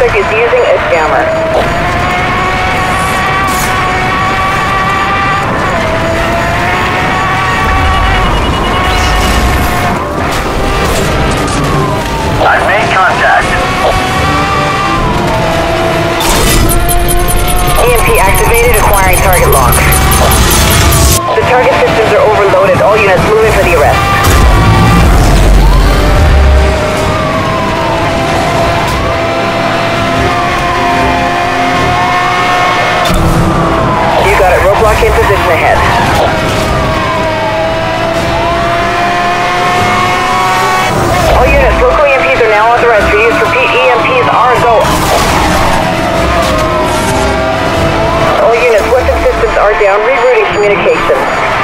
suspect is using a jammer. I've made contact. EMP activated, acquiring target lock. The target systems are overloaded. All units moving for the arrest. You got it. Roadblock in position ahead. All units, local EMPs are now authorized for use. Repeat, EMPs are go. All units, weapon systems are down. Rerouting communications.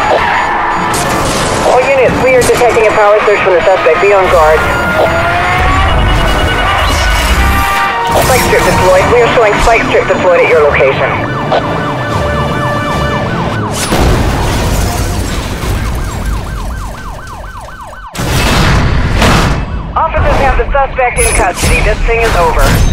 All units, we are detecting a power surge from the suspect. Be on guard. Spike strip deployed. We are showing spike strip deployed at your location. Officers have the suspect in custody. This thing is over.